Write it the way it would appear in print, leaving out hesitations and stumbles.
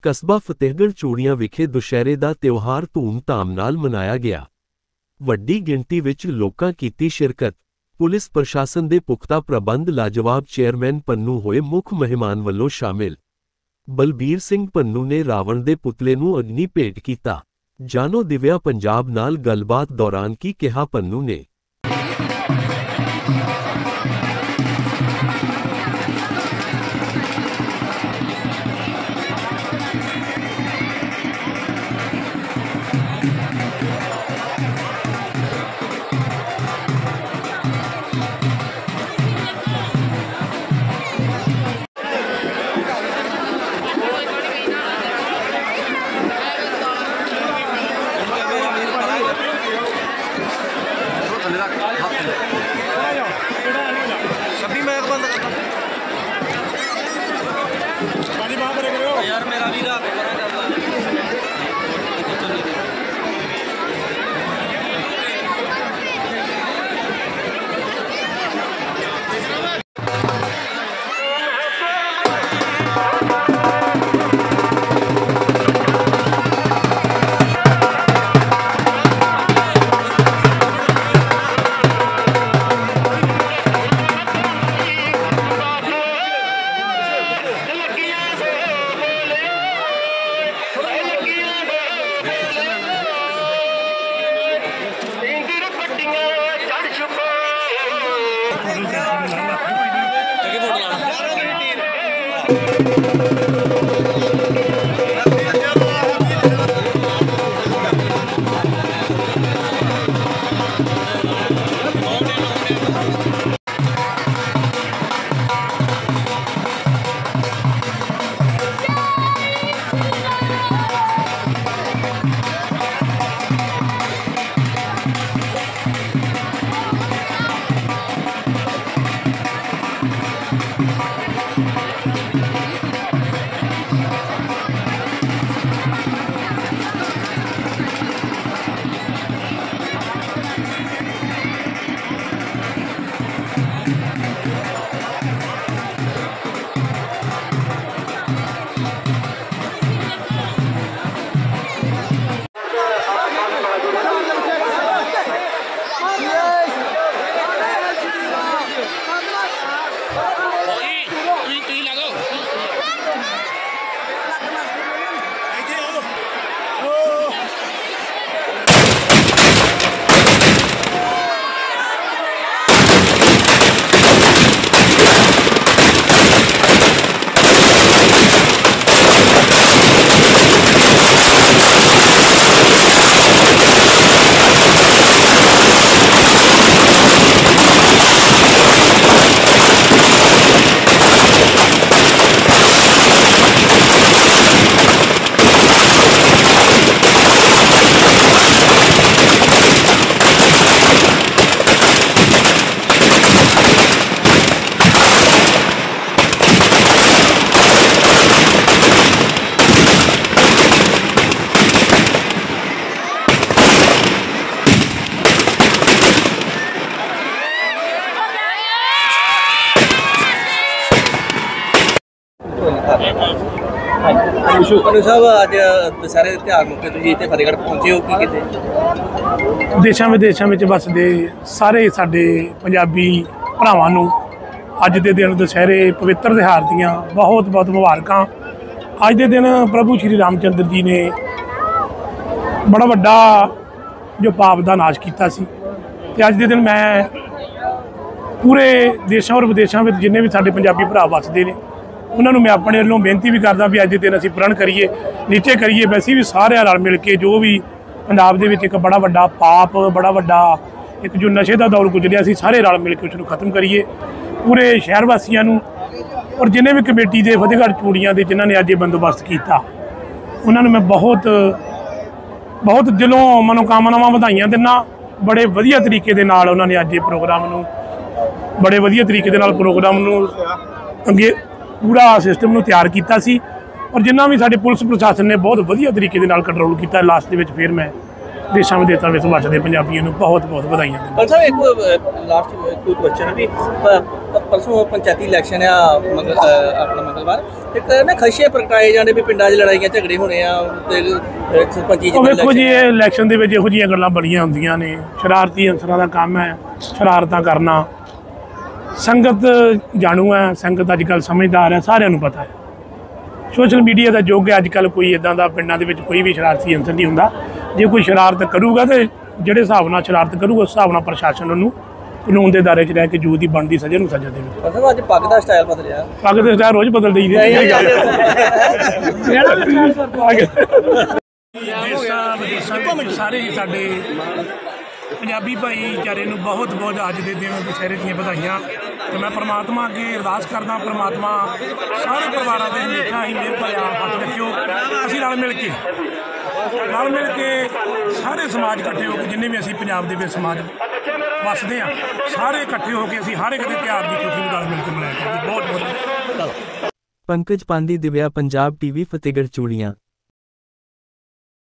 ਕਸਬਾ ਫਤਿਹਗੜ੍ਹ ਚੂੜੀਆਂ ਵਿਖੇ ਦੁਸ਼ਹਿਰੇ ਦਾ ਤਿਉਹਾਰ ਧੂਮ-ਧਾਮ ਨਾਲ ਮਨਾਇਆ ਗਿਆ। ਵੱਡੀ ਗਿਣਤੀ ਵਿੱਚ ਲੋਕਾਂ ਕੀਤੀ ਸ਼ਿਰਕਤ। ਪੁਲਿਸ ਪ੍ਰਸ਼ਾਸਨ ਦੇ ਪੁਖਤਾ ਪ੍ਰਬੰਧ ਲਾਜਵਾਬ ਚੇਅਰਮੈਨ ਪੰਨੂ ਹੋਏ ਮੁੱਖ ਮਹਿਮਾਨ ਵੱਲੋਂ ਸ਼ਾਮਿਲ। ਬਲਬੀਰ ਸਿੰਘ ਪੰਨੂ ਨੇ ਰਾਵਣ ਦੇ ਪੁਤਲੇ ਨੂੰ ਅਗਨੀ ਭੇਟ ਕੀਤਾ। ਜਾਨੋ ਦਿਵਿਆ ਪੰਜਾਬ ਨਾਲ ਗੱਲਬਾਤ ਦੌਰਾਨ ਕੀ ਕਿਹਾ ਪੰਨੂ ਨੇ। यार मेरा वीरा पंनू साहब अज दशहरे के त्यौहार मौके तुसीं इत्थे फतेहगढ़ पहुंचे हो की किते देशां विदेशां विच वसदे सारे साडे पंजाबी भरावां नूं अज दे दिन दशहरे पवित्र त्यौहार दीआं बहुत बहुत मुबारकां। अज दे दिन प्रभु श्री रामचंद्र जी ने बड़ा वड्डा जो पाप दा नाश कीता सी ते अज दे दिन मैं पूरे देशां और विदेशां विच जिन्ने भी साडे पंजाबी भरा वसदे ने उन्होंने मैं अपने वालों बेनती भी करदा भी अज के दिन असीं प्रण करिए नीचे करिए वैसे भी सारे रल मिल के जो भी पंजाब दे विच एक बड़ा वड्डा पाप बड़ा वड्डा एक जो नशे का दौर गुजरिया सी सारे रल मिल के उसनूं खत्म करिए पूरे शहर वासियों नूं और जिन्हें भी कमेटी के फतेहगढ़ चूड़ियां के जिन्होंने अज ये बंदोबस्त किया उन्होंने मैं बहुत बहुत दिलों मनोकामनावां वधाइयां दिना। बड़े वधिया तरीके दे नाल उन्होंने अज ये प्रोग्राम नूं बड़े वधिया तरीके दे नाल प्रोग्राम नूं अगे पूरा सिस्टम नूं तैयार किया सी और जिन्ना भी साडे पुलिस प्रशासन ने बहुत वधिया तरीके दे नाल कंट्रोल किया। लास्ट दे विच फिर मैं ਦੇਸ਼ਾਂ ਵਿਦੇਸ਼ਾਂ ਵਿੱਚ ਵੱਸਦੇ ਪੰਜਾਬੀਆਂ ਨੂੰ ਬਹੁਤ ਬਹੁਤ ਵਧਾਈਆਂ ਦਿੰਦਾ। ਪਰ ਸਾਹਿਬ ਇੱਕ ਲਾਸਟ ਕੋਈ ਕੁਐਸਚਨ ਵੀ ਪਰਸੋਂ ਪੰਚਾਇਤੀ ਇਲੈਕਸ਼ਨ ਆ ਆਪਣਾ ਮੰਗਲਵਾਰ ਇੱਕ ਨਾ ਖਦਸ਼ੇ ਪ੍ਰਗਟਾਏ ਜਾਂਦੇ ਵੀ ਪਿੰਡਾਂ 'ਚ ਲੜਾਈਆਂ ਝਗੜੇ ਹੋਣੇ ਆ ਤੇ ਸਰਪੰਚੀ ਉਹ ਵੇਖੋ ਜੀ, ਇਹ ਇਲੈਕਸ਼ਨ ਦੇ ਵਿੱਚ ਇਹੋ ਜਿਹੀਆਂ ਗੱਲਾਂ ਬੜੀਆਂ ਹੁੰਦੀਆਂ ਨੇ, ਸ਼ਰਾਰਤੀ ਅਨਸਰਾਂ ਦਾ ਕੰਮ ਹੈ ਸ਼ਰਾਰਤਾਂ ਕਰਨਾ। ਸੰਗਤ ਜਾਣੂ ਹੈ, ਸੰਗਤ ਅੱਜ ਕੱਲ੍ਹ ਸਮਝਦਾਰ ਹੈ, ਸਾਰਿਆਂ ਨੂੰ ਪਤਾ ਹੈ ਸੋਸ਼ਲ ਮੀਡੀਆ ਦਾ ਯੁੱਗ ਹੈ ਅੱਜ ਕੱਲ੍ਹ। ਕੋਈ ਇੱਦਾਂ ਦਾ ਪਿੰਡਾਂ ਦੇ ਵਿੱਚ ਕੋਈ ਵੀ ਸ਼ਰਾਰਤੀ ਅਨਸਰ ਨਹੀਂ ਹੁੰਦਾ। ਜੇ ਕੋਈ ਸ਼ਰਾਰਤ ਕਰੂਗਾ ਤਾਂ ਜਿਹੜੇ ਹਿਸਾਬ ਨਾਲ ਸ਼ਰਾਰਤ ਕਰੂਗਾ ਉਸ ਹਿਸਾਬ ਨਾਲ ਪ੍ਰਸ਼ਾਸਨ ਉਹਨੂੰ ਕਾਨੂੰਨ ਦੇ ਦਾਇਰੇ 'ਚ ਰਹਿ ਕੇ ਜੋ ਦੀ ਬਣਦੀ ਸਜ਼ਾ ਨੂੰ ਸਜ਼ਾ ਦੇਵੇ। ਮਤਲਬ ਅੱਜ ਪੱਗ ਦਾ ਸਟਾਈਲ ਬਦਲਿਆ, ਪੱਗ ਦੇ ਸਟਾਈਲ ਰੋਜ਼ ਬਦਲ ਦੇਈਦੇ। ਦੇਸ਼ਾਂ ਵਿਦੇਸ਼ਾਂ ਵਿੱਚ ਸਾਰੇ ਹੀ ਸਾਡੇ ਪੰਜਾਬੀ ਭਾਈਚਾਰੇ ਨੂੰ ਬਹੁਤ ਬਹੁਤ ਅੱਜ ਦੇ ਦਿਨ ਦੁਸਹਿਰੇ ਦੀਆਂ ਵਧਾਈਆਂ। ਤੇ ਮੈਂ ਪ੍ਰਮਾਤਮਾ ਅੱਗੇ ਅਰਦਾਸ ਕਰਦਾ, ਪ੍ਰਮਾਤਮਾ ਸਾਰੇ ਪਰਿਵਾਰਾਂ ਦੇ ਹਮੇਸ਼ਾ ਹੀ ਮਿਹਰ ਭਰਿਆ ਹੱਥ ਰੱਖਿਓ। ਅਸੀਂ ਰਲ ਮਿਲ ਕੇ ਸਾਰੇ ਸਮਾਜ ਇਕੱਠੇ ਹੋ ਕੇ, ਜਿੰਨੇ ਵੀ ਅਸੀਂ ਪੰਜਾਬ ਦੇ ਵਿੱਚ ਸਮਾਜ ਵੱਸਦੇ ਹਾਂ, ਸਾਰੇ ਇਕੱਠੇ ਹੋ ਕੇ ਅਸੀਂ ਹਰ ਇੱਕ ਦੇ ਤਿਉਹਾਰ ਦੀ ਖੁਸ਼ੀ ਨੂੰ ਰਲ ਮਿਲ ਕੇ ਮਨਾਇਆ ਕਰੀਏ। ਬਹੁਤ ਬਹੁਤ ਪੰਕਜ ਪਾਂਦੀ, ਦਿਵਿਆ ਪੰਜਾਬ ਟੀਵੀ, ਫਤਿਹਗੜ੍ਹ ਚੂੜੀਆਂ।